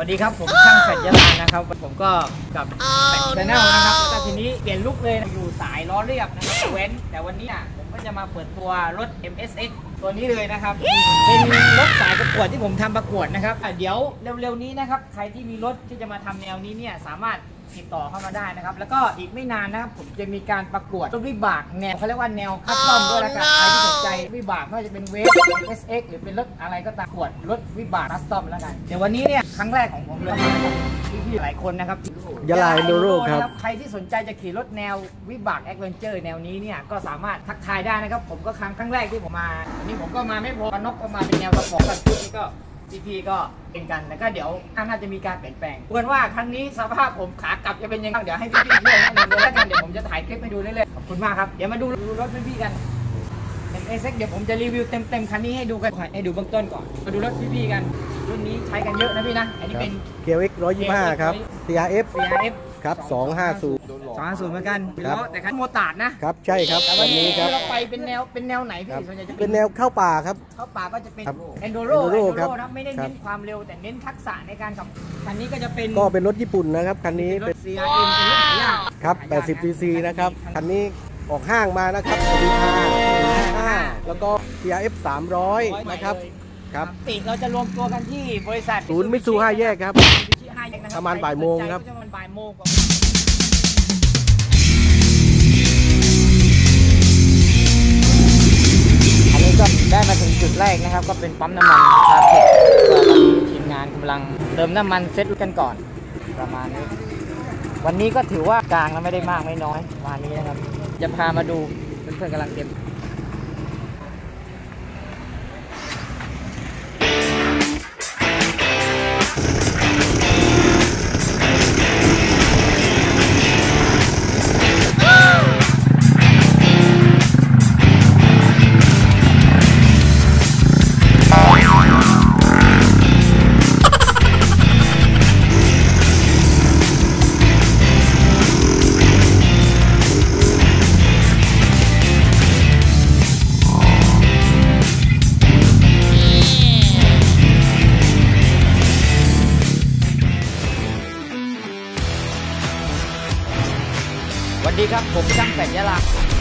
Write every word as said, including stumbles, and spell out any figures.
วัสดีครับผมช่างแฟดยะลานะครับผมก็กับแฟดชาแนลนะครับแล้วก็ทีนี้เปลี่ยนลุคเลยอยู่สายล้อเรียบนะครับเว้นแต่วันนี้ผมก็จะมาเปิดตัวรถ เอ็ม เอส เอ็กซ์ ตัวนี้เลยนะครับเป็นรถสายประกวดที่ผมทำประกวดนะครับเดี๋ยวเร็วๆนี้นะครับใครที่มีรถที่จะมาทำแนวนี้เนี่ยสามารถติดต่อเข้ามาได้นะครับแล้วก็อีกไม่นานนะครับผมจะมีการประกวดรถวิบากแนวเขาเรียกว่าแนวคัสตอมด้วยนะครับใครที่สนใจวิบากไม่ว่าจะเป็นเวฟ เอส เอ็กซ์ หรือเป็นรถอะไรก็ตามประกวดรถวิบากคัสตอมแล้วกันเดี๋ยววันนี้เนี่ยครั้งแรกของผมเลยพี่ๆหลายคนนะครับยะลา Enduro ครับใครที่สนใจจะขี่รถแนววิบากแอดเวนเจอร์แนวนี้เนี่ยก็สามารถทักทายได้นะครับผมก็ครั้งครั้งแรกที่ผมมาวันนี้ผมก็มาไม่พอนกก็มาเป็นแนวกระป๋องกันชุดนี้ก็พี่ๆก็เป็นกันแล้วก็เดี๋ยวน่าจะมีการเปลี่ยนแปลงเพื่อนว่าครั้งนี้สภาพผมขากลับจะเป็นยังไงเดี๋ยวให้พี่ๆเลือกนะดูแล้วกันเดี๋ยวผมจะถ่ายคลิปให้ดูเรื่อยๆขอบคุณมากครับเดี๋ยวมาดูรถพี่ๆกันเอ็ม เอส เอ็กซ์ เดี๋ยวผมจะรีวิวเต็มๆคันนี้ให้ดูกันให้ดูเบื้องต้นก่อนมาดูรถพี่ๆกันรุ่นนี้ใช้กันเยอะนะพี่นะอันนี้เป็นเกียว เอ็กซ์ หนึ่งร้อยยี่สิบห้า ครับ ซี อาร์ เอฟซี อาร์ เอฟครับสองห้าศูนย์สองห้าศูนย์เหมือนกันแต่คันโมตาร์ดนะครับใช่ครับวันนี้ครับเราไปเป็นแนวเป็นแนวไหนพี่ส่วนใหญ่จะเป็นแนวเข้าป่าครับเข้าป่าก็จะเป็น Enduro Enduro ครับนะไม่ได้เน้นความเร็วแต่เน้นทักษะในการขับคันนี้ก็จะเป็นก็เป็นรถญี่ปุ่นนะครับคันนี้เป็นรถ ซี อาร์ เอ็ม เป็นรถหายากครับแปดสิบ ซี ซี นะครับคันนี้ออกห้างมานะครับ ดี อาร์ ห้า แล้วก็ ซี อาร์ เอฟ สามร้อยนะครับครับติเราจะรวมตัวกันที่บริษัทศูนย์มิตซูห้าแยกครับประมาณบ่ายโมงครับประมาณบ่ายโมงอันนี้ก็ได้มาถึงจุดแรกนะครับก็เป็นปั๊มน้ำมันคาเทคก็ตอนนี้ทีมงานกำลังเติมน้ำมันเซ็ตกันก่อนประมาณนี้วันนี้ก็ถือว่ากลางแล้วไม่ได้มากไม่น้อยวันนี้นะครับจะพามาดูเพื่อนๆกำลังเตรียมสวัสดีครับผมช่างแฟดยะลา